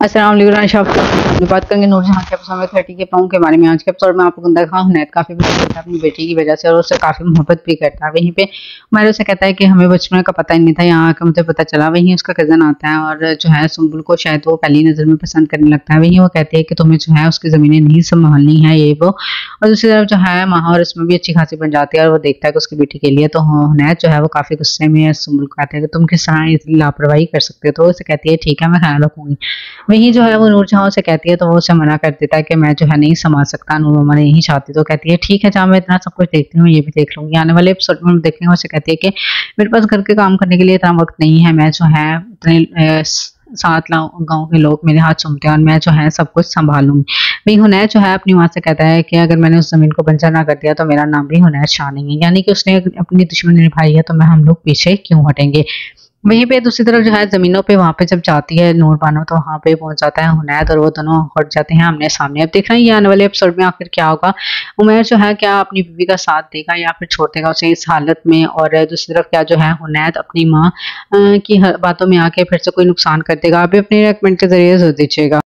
अस्सलाम वालेकुम। बात करेंगे नूरजहां के एपिसोड 30 के पाँव के बारे में। आज के एपिसोड में आपको दिखा हुनैद काफ़ी खुश है अपनी बेटी की वजह से और उससे काफ़ी मोहब्बत भी करता है। वहीं पे उमैर उसे कहता है कि हमें बचपन का पता ही नहीं था, यहाँ आकर मुझे पता चला। वहीं उसका कज़न आता है और जो है सुम्बुल को शायद वो पहली नज़र में पसंद करने लगता है। वहीं वो कहती है कि तुम्हें जो है उसकी ज़मीनें नहीं संभालनी है ये वो। और दूसरी तरफ जो है माहा और इसमें भी अच्छी खासी बन जाती है और वो देखता है कि उसकी बेटी के लिए तो हुनैद जो है वो काफ़ी गुस्से में है। सुम्बुल को कहता है कि तुम किस तरह इतनी लापरवाही कर सकते हो, तो उसे कहती है ठीक है मैं ख्याल रखूंगी। वहीं जो है वो नूरजहां से कहती है तो वो उसे मना कर देता है कि मैं जो है नहीं संभाल सकता, नूर ममा ने यही चाहती। तो कहती है ठीक है जहाँ मैं इतना सब कुछ देखती हूँ ये भी देख लूंगी। आने वाले एपिसोड में हम देखेंगे। उसे कहती है कि मेरे पास घर के काम करने के लिए इतना वक्त नहीं है, मैं जो है इतने 7 गाँव के लोग मेरे हाथ चूमते हैं और मैं जो है सब कुछ संभाल लूंगी। वही हुनैद जो है अपनी माँ से कहता है कि अगर मैंने उस जमीन को बंजर ना कर दिया तो मेरा नाम भी हुनैद शाह नहीं है, यानी कि उसने अपनी दुश्मनी निभाई है तो मैं हम लोग पीछे क्यों हटेंगे। वहीं पे दूसरी तरफ जो है जमीनों पे वहां पे जब जाती है नूर बानो तो वहां पे पहुंच जाता है हुनैद और वो दोनों हट जाते हैं आमने सामने। अब देख रहे हैं ये आने वाले एपिसोड में आखिर क्या होगा। उमैर जो है क्या अपनी बीवी का साथ देगा या फिर छोड़ देगा उसे इस हालत में, और दूसरी तरफ क्या जो है हुनैद अपनी माँ की बातों में आके फिर से कोई नुकसान कर देगा। आप भी अपने कमेंट के जरिए जरूर दीजिएगा।